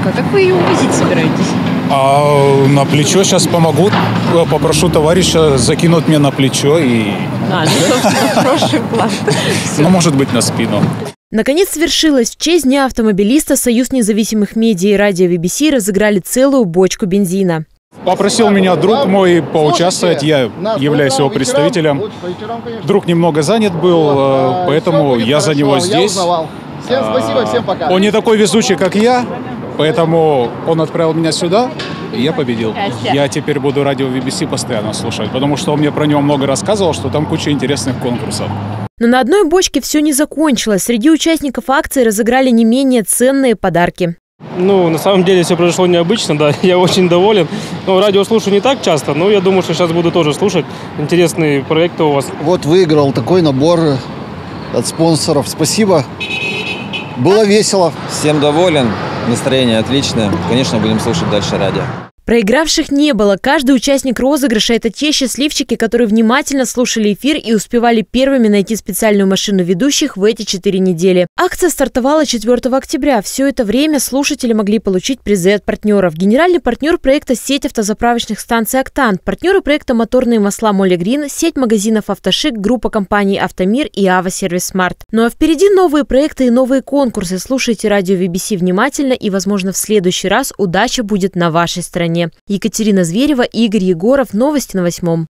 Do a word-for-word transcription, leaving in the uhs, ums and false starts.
коробка. Как вы ее увозить собираетесь? А на плечо сейчас помогу. Попрошу товарища закинуть мне на плечо и... А, ну, хороший план. Ну, может быть, на спину. Наконец свершилось. В честь Дня автомобилиста Союз независимых медиа и радио ви би си разыграли целую бочку бензина. Попросил меня друг мой поучаствовать, я являюсь его представителем. Друг немного занят был, поэтому я за него здесь. Всем спасибо, всем пока. Он не такой везучий, как я, поэтому он отправил меня сюда, и я победил. Я теперь буду радио ви би си постоянно слушать, потому что он мне про него много рассказывал, что там куча интересных конкурсов. Но на одной бочке все не закончилось. Среди участников акции разыграли не менее ценные подарки. Ну, на самом деле все произошло необычно, да, я очень доволен. Но радио слушаю не так часто, но я думаю, что сейчас буду тоже слушать. Интересные проекты у вас. Вот выиграл такой набор от спонсоров. Спасибо. Было весело. Всем доволен, настроение отличное. Конечно, будем слушать дальше радио. Проигравших не было. Каждый участник розыгрыша – это те счастливчики, которые внимательно слушали эфир и успевали первыми найти специальную машину ведущих в эти четыре недели. Акция стартовала четвёртого октября. Все это время слушатели могли получить призы от партнеров. Генеральный партнер проекта – сеть автозаправочных станций «Октан». Партнеры проекта – моторные масла «Молли Грин», сеть магазинов «Автошик», группа компаний «Автомир» и «Ава Сервис Смарт». Ну а впереди новые проекты и новые конкурсы. Слушайте радио ви би си внимательно, и, возможно, в следующий раз удача будет на вашей стороне. Екатерина Зверева, Игорь Егоров. Новости на восьмом.